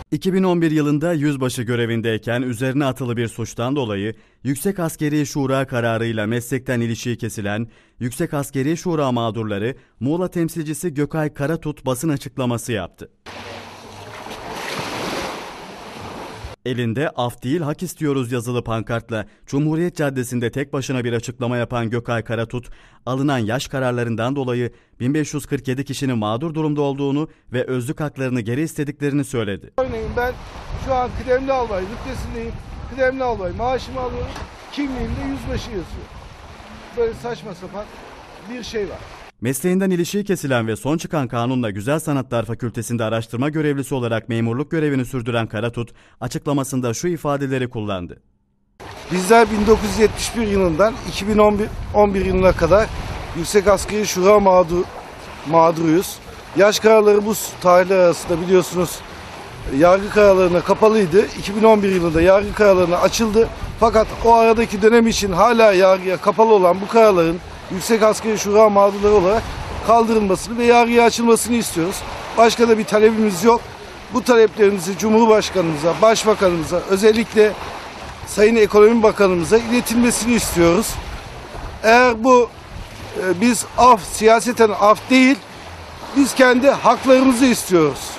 2011 yılında yüzbaşı görevindeyken üzerine atılı bir suçtan dolayı Yüksek Askeri Şura kararıyla meslekten ilişiği kesilen Yüksek Askeri Şura mağdurları Muğla temsilcisi Gökay Karatut basın açıklaması yaptı. Elinde "Af değil hak istiyoruz" yazılı pankartla Cumhuriyet Caddesi'nde tek başına bir açıklama yapan Gökay Karatut, alınan yaş kararlarından dolayı 1547 kişinin mağdur durumda olduğunu ve özlük haklarını geri istediklerini söyledi. Örneğin ben şu an kıdemli albay rütbesindeyim, kıdemli albay maaşımı alıyorum, kimliğimde yüzbaşı yazıyor. Böyle saçma sapan bir şey var. Mesleğinden ilişiği kesilen ve son çıkan kanunla Güzel Sanatlar Fakültesi'nde araştırma görevlisi olarak memurluk görevini sürdüren Karatut, açıklamasında şu ifadeleri kullandı. Bizler 1971 yılından 2011 yılına kadar Yüksek Askeri Şura mağduruyuz. Yaş kararları bu tarihler arasında biliyorsunuz yargı kararlarına kapalıydı. 2011 yılında yargı kararlarına açıldı. Fakat o aradaki dönem için hala yargıya kapalı olan bu kararların Yüksek Askeri Şura mağdurları olarak kaldırılmasını ve yargıya açılmasını istiyoruz. Başka da bir talebimiz yok. Bu taleplerimizi Cumhurbaşkanımıza, Başbakanımıza, özellikle Sayın Ekonomi Bakanımıza iletilmesini istiyoruz. Eğer bu biz siyaseten af değil, biz kendi haklarımızı istiyoruz.